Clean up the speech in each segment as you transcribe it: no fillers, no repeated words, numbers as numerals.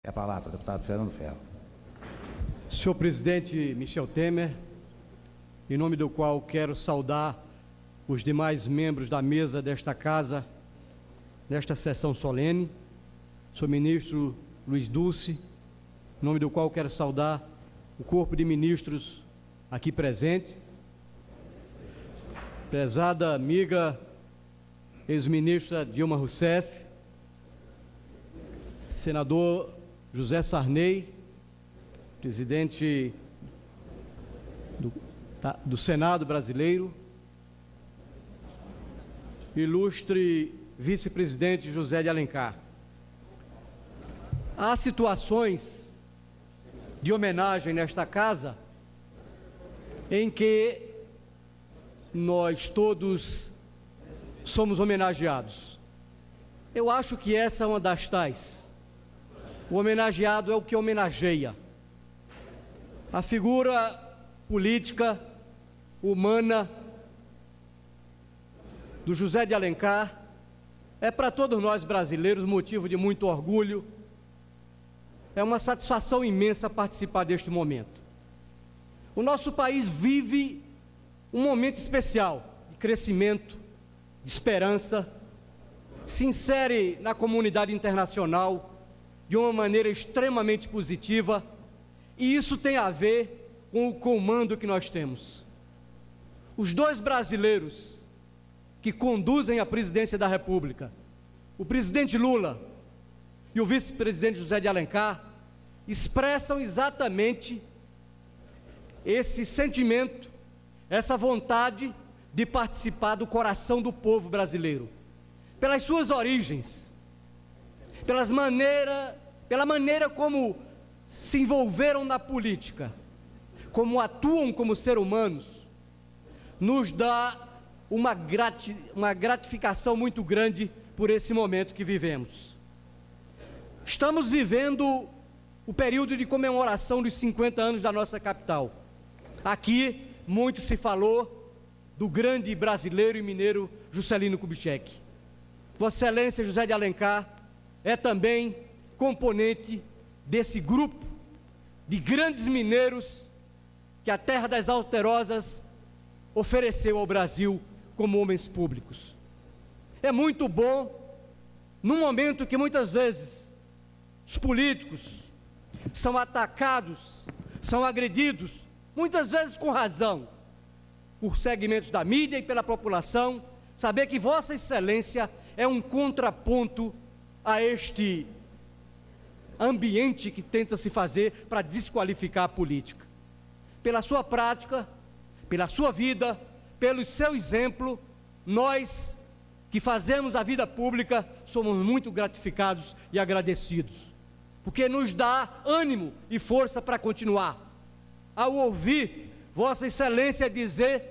É a palavra, deputado Fernando Ferro. Senhor presidente Michel Temer, em nome do qual quero saudar os demais membros da mesa desta casa, nesta sessão solene, senhor ministro Luiz Dulce, em nome do qual quero saudar o corpo de ministros aqui presentes, prezada amiga ex-ministra Dilma Rousseff, senador José Sarney, presidente do Senado brasileiro, ilustre vice-presidente José de Alencar. Há situações de homenagem nesta casa em que nós todos somos homenageados. Eu acho que essa é uma das tais. O homenageado é o que homenageia. A figura política, humana, do José de Alencar é para todos nós brasileiros motivo de muito orgulho. É uma satisfação imensa participar deste momento. O nosso país vive um momento especial de crescimento, de esperança, se insere na comunidade internacional de uma maneira extremamente positiva, e isso tem a ver com o comando que nós temos. Os dois brasileiros que conduzem a presidência da República, o presidente Lula e o vice-presidente José de Alencar, expressam exatamente esse sentimento, essa vontade de participar do coração do povo brasileiro, pelas suas origens, pela maneira como se envolveram na política, como atuam como seres humanos, nos dá uma gratificação muito grande por esse momento que vivemos. Estamos vivendo o período de comemoração dos 50 anos da nossa capital. Aqui muito se falou do grande brasileiro e mineiro Juscelino Kubitschek. Vossa Excelência José de Alencar é também componente desse grupo de grandes mineiros que a terra das Alterosas ofereceu ao Brasil como homens públicos. É muito bom, num momento que muitas vezes os políticos são atacados, são agredidos, muitas vezes com razão, por segmentos da mídia e pela população, saber que Vossa Excelência é um contraponto a este ambiente que tenta se fazer para desqualificar a política. Pela sua prática, pela sua vida, pelo seu exemplo, nós que fazemos a vida pública somos muito gratificados e agradecidos, porque nos dá ânimo e força para continuar. Ao ouvir Vossa Excelência dizer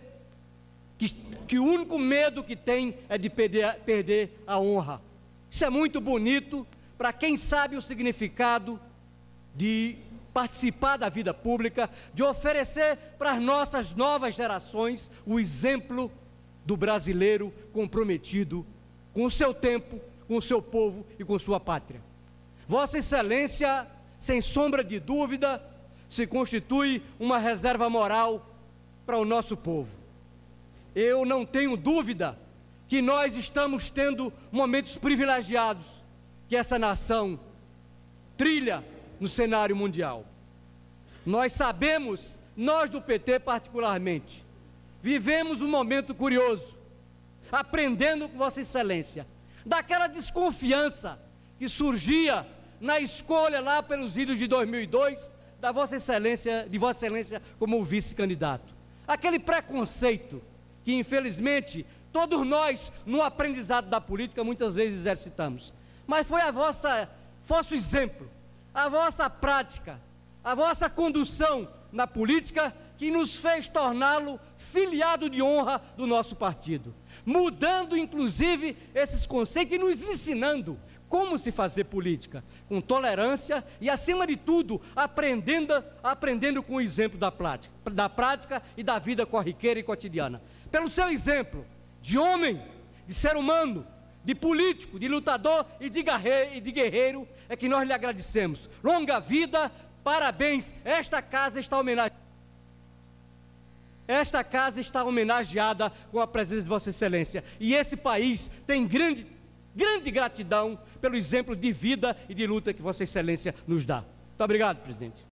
que o único medo que tem é de perder a honra. Isso é muito bonito para quem sabe o significado de participar da vida pública, de oferecer para as nossas novas gerações o exemplo do brasileiro comprometido com o seu tempo, com o seu povo e com sua pátria. Vossa Excelência, sem sombra de dúvida, se constitui uma reserva moral para o nosso povo. Eu não tenho dúvida que nós estamos tendo momentos privilegiados que essa nação trilha no cenário mundial. Nós sabemos, nós do PT particularmente, vivemos um momento curioso, aprendendo com Vossa Excelência, daquela desconfiança que surgia na escolha lá pelos idos de 2002, de Vossa Excelência como vice-candidato. Aquele preconceito que, infelizmente, todos nós, no aprendizado da política, muitas vezes exercitamos. Mas foi vosso exemplo, a vossa prática, a vossa condução na política que nos fez torná-lo filiado de honra do nosso partido, mudando inclusive esses conceitos e nos ensinando como se fazer política, com tolerância e, acima de tudo, aprendendo com o exemplo da prática e da vida corriqueira e cotidiana. Pelo seu exemplo de homem, de ser humano, de político, de lutador e de guerreiro, é que nós lhe agradecemos. Longa vida, parabéns. Esta casa está homenageada com a presença de Vossa Excelência. E esse país tem grande gratidão pelo exemplo de vida e de luta que Vossa Excelência nos dá. Muito obrigado, presidente.